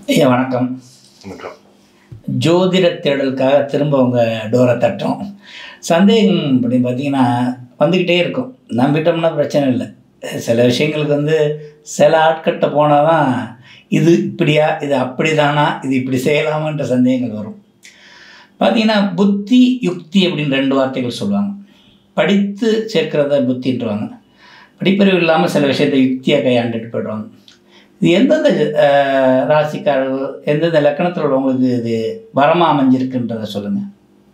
ஐயா வணக்கம். வணக்கம். ஜோதிட தேடலுக்காக திரும்ப உங்கள் டோரை தட்டோம். சந்தேகம் அப்படின்னு பார்த்தீங்கன்னா வந்துக்கிட்டே இருக்கும். நம்பிட்டோம்னா பிரச்சனை இல்லை. சில விஷயங்களுக்கு சில ஆட்கிட்ட போனால் தான் இது இப்படியா, இது அப்படி தானா, இது இப்படி செய்யலாமான்ற சந்தேகங்கள் வரும். பார்த்தீங்கன்னா புத்தி யுக்தி அப்படின்னு ரெண்டு வார்த்தைகள் சொல்லுவாங்க. படித்து சேர்க்கிறத புத்தின்ட்டுருவாங்க. படிப்பறிவு இல்லாமல் சில விஷயத்தை யுக்தியாக கையாண்டுட்டு போய்டுவாங்க. இது எந்தெந்த ராசிக்காரர்கள் எந்தெந்த லக்கணத்தில் உள்ளவங்களுக்கு இது வரமாக அமைஞ்சிருக்குன்றதை சொல்லுங்கள்.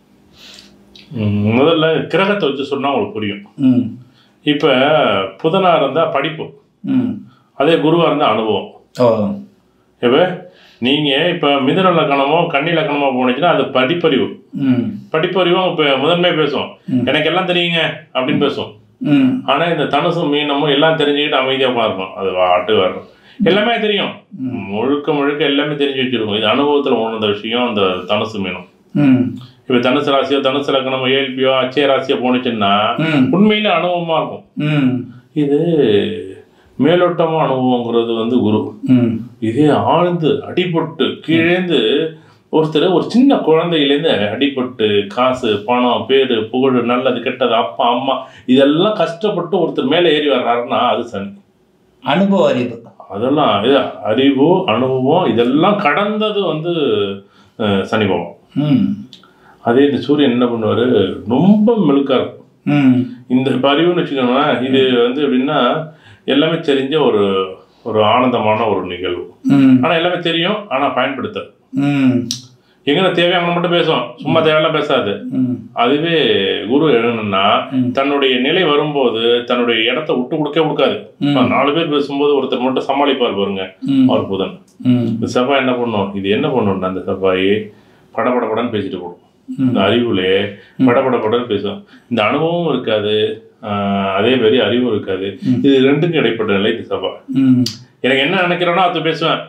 முதல்ல கிரகத்தை வச்சு சொன்னால் உங்களுக்கு புரியும். இப்போ புதனாக இருந்தால் படிப்பு, அதே குருவாக இருந்தால் அனுபவம். இப்போ நீங்கள் இப்போ மிதுன லக்கணமோ கன்னி லக்கணமோ போனீங்கன்னா அது படிப்பறிவு. படிப்பறிவும் இப்போ முதன்மை பேசும், எனக்கு எல்லாம் தெரியுங்க அப்படின்னு பேசும். ஆனால் இந்த தனுசும் மீனமும் எல்லாம் தெரிஞ்சுக்கிட்டு அமைதியாக இருக்கும். அது வாட்டு வரும், எல்லாமே தெரியும், முழுக்க முழுக்க எல்லாமே தெரிஞ்சு வச்சிருக்கும். இது அனுபவத்தில் உணர்ந்த விஷயம் அந்த தனுசு மீனம். இப்போ தனுசு ராசியோ தனுசு லக்கணமோ ஏல்பியோ அச்சய ராசியோ போனுச்சுன்னா உண்மையில அனுபவமா இருக்கும். இது மேலோட்டமா அனுபவங்கிறது குரு. இதே ஆழ்ந்து அடிபட்டு கீழேந்து ஒருத்தர் ஒரு சின்ன குழந்தையிலேருந்து அடிபட்டு காசு பணம் பேரு புகழ் நல்லது கெட்டது அப்பா அம்மா இதெல்லாம் கஷ்டப்பட்டு ஒருத்தர் மேலே ஏறி வர்றாருன்னா அது சனி. அனுபவ அறிவு, அதெல்லாம் இது அறிவு அனுபவம் இதெல்லாம் கடந்தது சனி பகவான். அதே இந்த சூரியன் என்ன பண்ணுவாரு, ரொம்ப மெழுக்கா இருக்கும். இந்த அறிவுன்னு வச்சுக்கோங்க, இது எப்படின்னா எல்லாமே தெரிஞ்ச ஒரு ஒரு ஆனந்தமான ஒரு நிகழ்வு. ஆனா எல்லாமே தெரியும், ஆனா பயன்படுத்த எங்க தேவையான மட்டும் பேசும், சும்மா தேவையெல்லாம் பேசாது. அதுவே குரு என்னன்னா தன்னுடைய நிலை வரும்போது தன்னுடைய இடத்த விட்டு கொடுக்காது. 4 பேர் பேசும்போது ஒருத்தர் மட்டும் சமாளிப்பார் பாருங்க, அவர் புதன். இந்த செவ்வாய் என்ன பண்ணும், இது என்ன பண்ணும்னா அந்த செவ்வாய் படபடப்படன்னு பேசிட்டு போடும். இந்த அறிவுலே படபடப்படன்னு பேசும். இந்த அனுபவமும் இருக்காது, அதே மாதிரி அறிவும் இருக்காது. இது ரெண்டுக்கும் இடைப்பட்ட நிலை இந்த செவ்வாய். எனக்கு என்ன நினைக்கிறேனோ அது பேசுவேன்.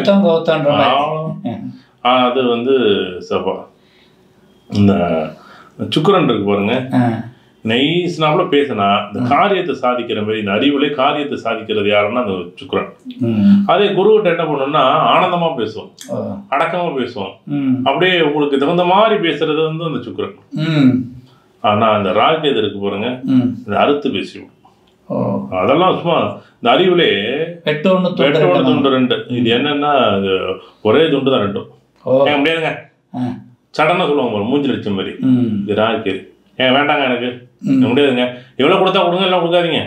அது செவ்வாய். இந்த சுக்கிரன் இருக்கு பாருங்க, நைஸ்னாப்புல பேசினா இந்த காரியத்தை சாதிக்கிற மாதிரி, இந்த அறிவுலே காரியத்தை சாதிக்கிறது யாருன்னா அந்த சுக்கிரன். அதே குருகிட்ட என்ன பண்ணும்னா ஆனந்தமா பேசும், அடக்கமா பேசும், அப்படியே உங்களுக்கு தகுந்த மாதிரி பேசுறது அந்த சுக்கிரன். ஆனா அந்த ராகேது இருக்கு பாருங்க, இந்த அறுத்து பேசிடும். அதெல்லாம் சும்மா இந்த அறிவுலே வெட்டோன்னு துண்டு ரெண்டு. இது என்னன்னா ஒரே துண்டு தான் ரெண்டும். ஏன் முடியாதுங்க சடனா சொல்லுவாங்க மூஞ்சி அடிச்ச மாதிரி. இது ராகேது, ஏன் வேண்டாங்க எனக்கு முடியாதுங்க, எவ்வளவு கொடுத்தா கொடுங்க எல்லாம் கொடுக்காதீங்க.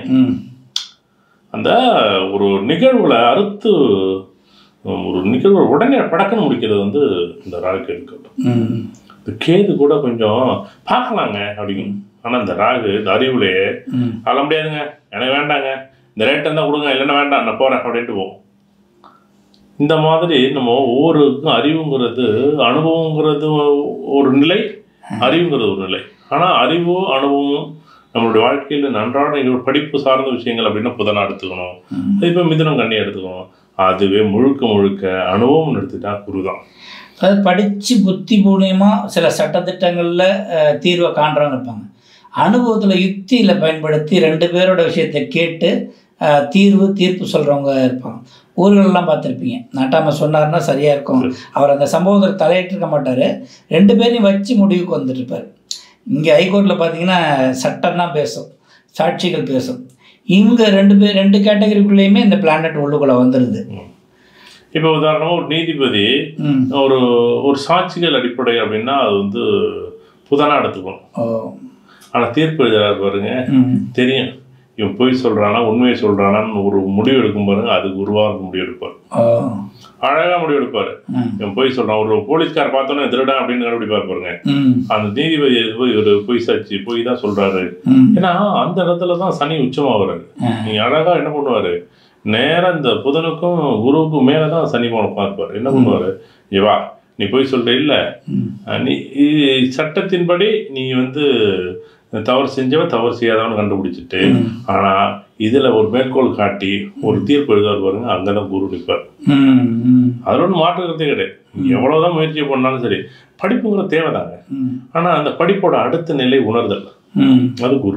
அந்த ஒரு நிகழ்வுல அறுத்து ஒரு நிகழ்வு உடனே படக்குன்னு முடிக்கிறது இந்த ராகேதுக்கு. இந்த கேது கூட கொஞ்சம் பார்க்கலாங்க அப்படிங்க. ஆனா இந்த ராகு இந்த அறிவுலே அள்ள முடியாதுங்க, எனக்கு வேண்டாங்க, இந்த ரேட் இருந்தா கொடுங்க, இல்லைன்னா வேண்டாம் நான் போறேன் அப்படின்ட்டு போவோம். இந்த மாதிரி நம்ம ஒவ்வொருக்கும் அறிவுங்கிறது அனுபவங்கிறது ஒரு நிலை, அறிவுங்கிறது ஒரு நிலை. ஆனால் அறிவோ அனுபவமும் நம்மளுடைய வாழ்க்கையில் நன்றான படிப்பு சார்ந்த விஷயங்கள் அப்படின்னா புதனா எடுத்துக்கணும். அது இப்போ மிதுனம் கன்னி எடுத்துக்கணும். அதுவே முழுக்க முழுக்க அனுபவம் எடுத்துட்டா குருதான். அது படித்து புத்தி மூலியமாக சில சட்டத்திட்டங்களில் தீர்வை காண்றவங்க இருப்பாங்க. அனுபவத்தில் யுக்தியில் பயன்படுத்தி 2 பேரோட விஷயத்தை கேட்டு தீர்ப்பு சொல்கிறவங்க இருப்பாங்க. ஊர்களெல்லாம் பார்த்துருப்பீங்க, நாட்டாமல் சொன்னார்னா சரியாக இருக்கும், அவர் அந்த சம்பவத்தில் தலையிட்டிருக்க மாட்டார், 2 பேரையும் வச்சு முடிவுக்கு வந்துட்டுருப்பார். இங்கே ஹைகோர்ட்டில் பார்த்தீங்கன்னா சட்டம் தான் பேசும், சாட்சிகள் பேசும். இங்கே 2 கேட்டகரிக்குள்ளேயுமே இந்த பிளானட் உள்ளுக்குள்ளே வந்துடுது. இப்போ உதாரணமாக ஒரு நீதிபதி ஒரு சாட்சிகள் அடிப்படை அப்படின்னா அது புதனா எடுத்துக்கணும். ஆனால் தீர்ப்பு எழுதுறாரு பாருங்க, தெரியும் இவன் பொய் சொல்றானா உண்மையை சொல்றானான்னு ஒரு முடிவு எடுக்கும் பாருங்க, அதுக்கு உருவாக முடிவு எடுப்பார், அழகா முடிவு எடுப்பாரு. இவன் பொய் சொல்றான், ஒரு போலீஸ்கார பார்த்தோன்னே திருடன் அப்படின்னு கண்டுபிடிப்பாரு பாருங்க. அந்த நீதிபதி ஒரு பொய் சாட்சி பொய் தான் சொல்றாரு. ஏன்னா அந்த இடத்துலதான் சனி உச்சமாகறாரு. நீ அழகா என்ன பண்ணுவாரு, நேரம் இந்த புதனுக்கும் குருவுக்கும் மேலதான் சனி போன பார்ப்பாரு. என்ன பண்ணுவாரு, ஏவா நீ போய் சொல்ற இல்ல, நீ சட்டத்தின்படி நீ தவறு செஞ்சவன் தவறு செய்யாதவன்னு கண்டுபிடிச்சிட்டு, ஆனா இதுல ஒரு மேற்கோள் காட்டி ஒரு தீர்ப்பு எழுதாரு பாருங்க, அங்கதான் குரு நிற்பார். அதுல ஒன்றும் மாற்றுக்கிறதே கிடையாது. எவ்வளவுதான் முயற்சி பண்ணாலும் சரி, படிப்புங்கிற தேவைதாங்க. ஆனா அந்த படிப்போட அடுத்த நிலை உணர்தல், அது குரு.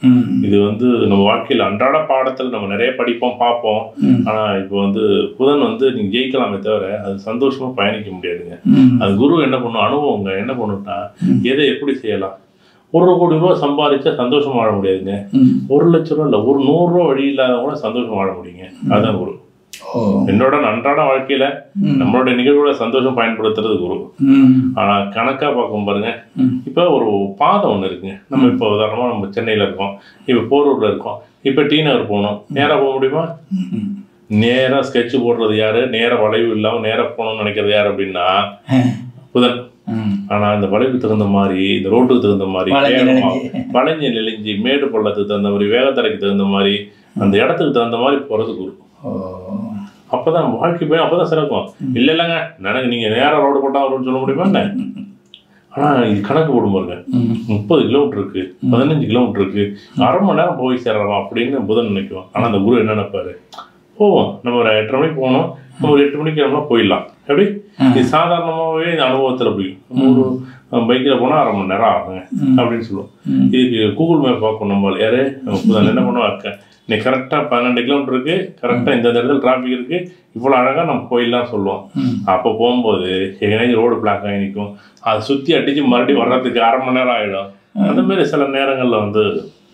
இது வந்து நம்ம வாழ்க்கையில் அன்றாட பாடத்தில் நம்ம நிறைய படிப்போம் பார்ப்போம். ஆனால் இப்போ வந்து புதன் வந்து நீங்கள் ஜெயிக்கலாமே தவிர அது சந்தோஷமாக பயணிக்க முடியாதுங்க. அது குரு என்ன பண்ணும், அனுபவங்க என்ன பண்ணுன்னா எதை எப்படி செய்யலாம். 1 கோடி ரூபா சம்பாதிச்சா சந்தோஷம் வாழ முடியாதுங்க. 1 லட்ச ரூபா இல்லை, ஒரு 100 ரூபா வழி இல்லாதவங்க கூட சந்தோஷம் வாழ முடியுங்க. அதுதான் குரு. என்னோட அன்றாட வாழ்க்கையில நம்மளோட நிகழ்வுல சந்தோஷம் பயன்படுத்துறது குரு. ஆனா கணக்கா பார்க்கும் பாருங்க, இப்ப ஒரு பாதை ஒண்ணு இருக்குங்க. நம்ம இப்ப உதாரணமா நம்ம சென்னையில இருக்கோம், இப்ப போரூர்ல இருக்கோம், இப்ப டி நகர் போகணும். நேரா போக முடியுமா? நேரா ஸ்கெட்ச் போடுறது யாரு, நேர வளைவு இல்லாம நேரா போகணும்னு நினைக்கிறது யாரு அப்படின்னா புதன். ஆனா இந்த வளைவுக்கு தகுந்த மாதிரி, இந்த ரோட்டுக்கு தகுந்த மாதிரி, வளைஞ்சு நெளிஞ்சு மேடு பள்ளத்துக்கு தகுந்த மாதிரி, வேகத்தரைக்கு தகுந்த மாதிரி, அந்த இடத்துக்கு தகுந்த மாதிரி போறது குரு. அப்பதான் வாழ்க்கை போய் அப்பதான் சிறக்கும். இல்லைங்க எனக்கு நீங்க நேரம் ரோடு போட்டா வரும்னு சொல்ல முடியுமா என்ன? ஆனா இது கணக்கு போடும் பாருங்க, 30 கிலோமீட்டர் இருக்கு, 15 கிலோமீட்டர் இருக்கு, 1/2 மணி நேரம் போய் சேரலாம் அப்படின்னு புதன் நினைக்கும். ஆனா அந்த குரு என்ன நினைப்பாரு, போவோம் நம்ம ஒரு 8:30 மணிக்கு போகணும், நம்ம ஒரு 8 மணிக்கு நம்மளா போயிடலாம். எப்படி இது சாதாரணமாகவே இந்த அனுபவத்தில் அப்படி ஒரு பைக்கில் போனால் 1/2 மணி நேரம் ஆகுங்க அப்படின்னு சொல்லுவோம். இதுக்கு கூகுள் மேப் பார்க்கணும் நம்ம யாரு புதன் என்ன பண்ணுவாங்க, நீ கரெக்டாக 12 கிலோமீட்டர் இருக்குது, கரெக்டாக இந்த இடத்துல டிராஃபிக் இருக்குது, இவ்வளோ அழகாக நம்ம போயிடலாம் சொல்லுவோம். அப்போ போகும்போது எங்கேயாச்சும் ரோடு பிளாக் ஆகி நிற்கும், அதை சுற்றி அடித்து மறுபடியும் வர்றதுக்கு 1/2 மணி நேரம் ஆகிடும். அந்தமாரி சில நேரங்களில் வந்து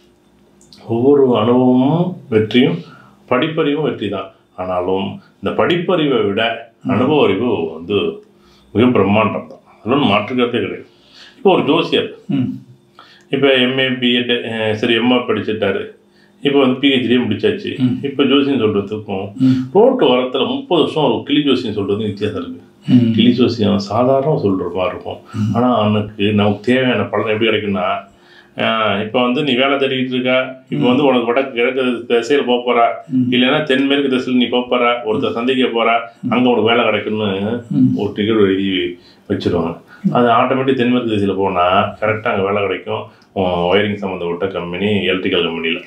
ஒவ்வொரு அனுபவமும் வெற்றியும் படிப்பறிவும் வெற்றி தான். ஆனாலும் இந்த படிப்பறிவை விட அனுபவ அறிவு வந்து மிக பிரம்மாண்டம் தான். அதெல்லாம் மாற்றுக்கிறதே கிடையாது. இப்போ ஒரு ஜோசியர் இப்போ எம்ஏ பிஎட் சரி எம்ஏ படிச்சுட்டாரு, இப்போ வந்து பிஹெச்டியும் முடிச்சாச்சு. இப்போ ஜோசியம் சொல்கிறதுக்கும் ரோட்டு வரத்தில் 30 வருஷம் ஒரு கிளி ஜோசியம் சொல்கிறதுக்கும் வித்தியாசம் இருக்குது. கிளி ஜோசியம் சாதாரண சொல்கிற மாதிரி இருக்கும், ஆனால் அவனுக்கு நமக்கு தேவையான பலன் எப்படி கிடைக்குன்னா, இப்போ வந்து நீ வேலை தேடிக்கிட்டு இருக்க, இப்போ வந்து உனக்கு வடக்கு கிழக்கு திசையில் போக போகிற, இல்லைன்னா தென்மேற்கு திசையில் நீ போக போகிற, ஒருத்தர் சந்திக்க போகிற, அங்கே உனக்கு வேலை கிடைக்குன்னு ஒரு டிக்கெட் எழுதி வச்சுருவாங்க. அது ஆட்டோமேட்டிக் தென்மேற்கு திசையில் போனால் கரெக்டாக அங்கே வேலை கிடைக்கும், ஒயரிங் சம்மந்தப்பட்ட கம்பெனி, எலக்ட்ரிக்கல் கம்பெனியில்.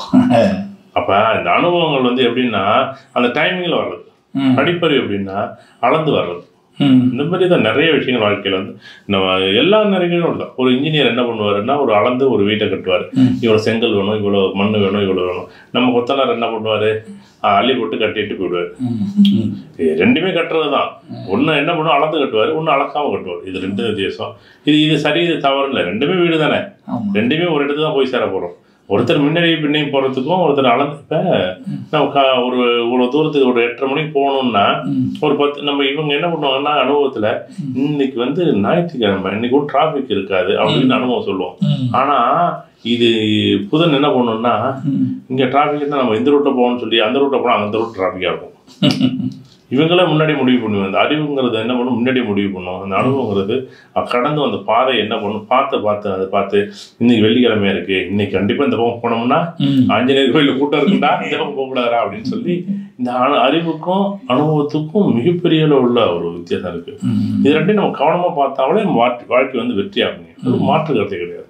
அப்போ இந்த அனுபவங்கள் வந்து எப்படின்னா அந்த டைமிங்கில் வர்றது, படிப்பறிவு எப்படின்னா அளந்து வர்றது. இந்த மாதிரி தான் நிறைய விஷயங்கள் வாழ்க்கையில் வந்து நம்ம எல்லா நிறைகளும் தான். ஒரு இன்ஜினியர் என்ன பண்ணுவாருன்னா ஒரு அளந்து ஒரு வீட்டை கட்டுவார், இவ்வளோ செங்கல் வேணும், இவ்வளோ மண் வேணும், இவ்வளோ வேணும். நம்ம கொத்தனார் என்ன பண்ணுவார், அள்ளி போட்டு கட்டிட்டு போயிடுவார். ரெண்டுமே கட்டுறது தான். ஒன்று என்ன பண்ணுவோம் அளந்து கட்டுவார், ஒன்று அளக்காமல் கட்டுவார். இது 2 வித்தியாசம். இது சரி இது தவறு இல்லை, ரெண்டுமே வீடு தானே, ரெண்டுமே ஒரு இடத்துக்கு தான் போய் சேர போகிறோம். ஒருத்தர் முன்னாடி பின்னையும் போகிறதுக்கும் ஒருத்தர் அளந்து. இப்போ நம்ம ஒரு இவ்வளோ தூரத்துக்கு ஒரு 8:30 மணிக்கு போகணுன்னா ஒரு 10 நம்ம இவங்க என்ன பண்ணுவாங்கன்னா அனுபவத்தில் இன்னைக்கு வந்து ஞாயிற்றுக்கிழமை, இன்னைக்கு ஒரு டிராஃபிக் இருக்காது அப்படின்னு அனுபவம் சொல்லுவோம். ஆனால் இது புதன் என்ன பண்ணணும்னா இங்கே டிராஃபிக் இருந்தால் நம்ம இந்த ரூட்டில் போகணும்னு சொல்லி அந்த ரூட்டில் போனால் அந்த ரூட் டிராஃபிக்காக இருக்கும். இவங்களே முன்னாடி முடிவு பண்ணுவோம். அந்த அறிவுங்கிறது என்ன பண்ணும், முன்னாடி முடிவு பண்ணுவோம். அந்த அனுபவங்கிறது கடந்து அந்த பாதை என்ன பண்ணும், அதை பார்த்து இன்னைக்கு வெள்ளிக்கிழமையா இருக்கு, இன்னைக்கு கண்டிப்பா இந்த பக்கம் போனோம்னா ஆஞ்சநேயர் கோயிலில் கூட்டம் இருக்குண்டா, இந்த பக்கம் போகக்கூடாதா அப்படின்னு சொல்லி இந்த அறிவுக்கும் அனுபவத்துக்கும் மிகப்பெரிய உள்ள ஒரு வித்தியாசம் இருக்கு. இது ரெண்டையும் நம்ம கவனமா பார்த்தாலே வாழ்க்கை வந்து வெற்றி ஆகுங்க, மாற்று கருத்தை கிடையாது.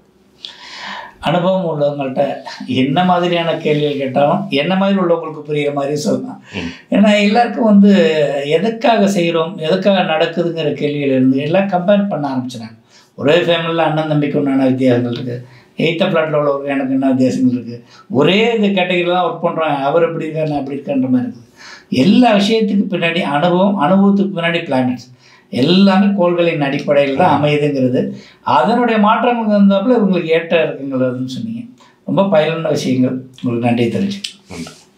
அனுபவம் உள்ளவங்கள்ட்ட என்ன மாதிரியான கேள்விகள் கேட்டாலும் என்ன மாதிரி உள்ளவங்களுக்கு புரிகிற மாதிரி சொல்லலாம். ஏன்னா எல்லாருக்கும் வந்து எதுக்காக செய்கிறோம், எதுக்காக நடக்குதுங்கிற கேள்வியிலேருந்து எல்லாம் கம்பேர் பண்ண ஆரம்பிச்சிடாங்க. ஒரே ஃபேமிலியில் அண்ணன் தம்பிக்கு உண்டான வித்தியாசங்கள் இருக்குது, 8th ஃப்ளாட்டில் உள்ளவருக்கு எனக்கு என்ன வித்தியாசங்கள் இருக்குது, ஒரே இது கேட்டகரியில் தான் ஒர்க் பண்ணுறோம், அவர் எப்படி இருக்காரு நான் அப்படி இருக்கான்ற மாதிரி இருக்குது. எல்லா விஷயத்துக்கு பின்னாடி அனுபவத்துக்கு பின்னாடி பிளானட்ஸ் எல்லாமே கோள்களின் அடிப்படையில் தான் அமையுதுங்கிறது. அதனுடைய மாற்றங்களுக்கு வந்தாப்புல இவங்களுக்கு ஏற்ற இருக்குங்கிறதுன்னு சொன்னீங்க. ரொம்ப பயனுள்ள விஷயங்கள். உங்களுக்கு நன்றி தெரிஞ்சு.